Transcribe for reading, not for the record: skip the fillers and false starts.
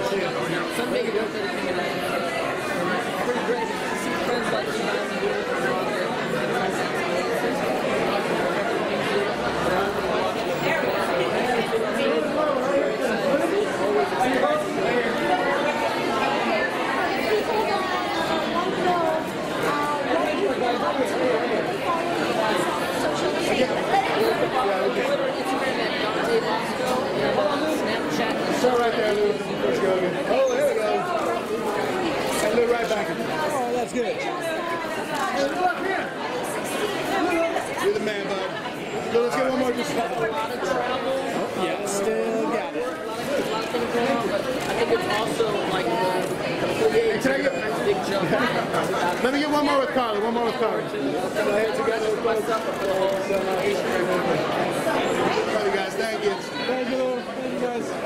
Someday you don't think pretty great. See friends like you guys and do it for So right there, Lou. Let's go again. Oh, there we go. And Lou right back. Oh, that's good. You're the man, bud. So let's get one more. Just yeah, still got it. A lot of things going on, but I think it's also like the big jump. Let me get one more with Carla. One more with Carla. Go ahead together. Love you guys. Thank you. Thank you, Lou. Thank you, guys.